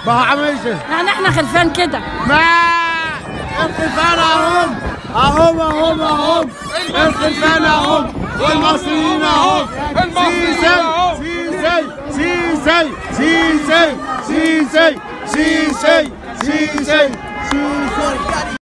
بقى عامل ايه؟ يعني احنا خلفان كده. ما الخلفان اهم اهم اهم اهم الخلفان اهم والمصريين اهم. سيسي سيسي سيسي سيسي سيسي سيسي سيسي سيسي.